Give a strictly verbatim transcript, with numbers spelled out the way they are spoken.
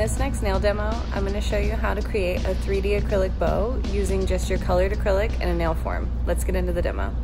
this next nail demo, I'm going to show you how to create a three D acrylic bow using just your colored acrylic and a nail form. Let's get into the demo.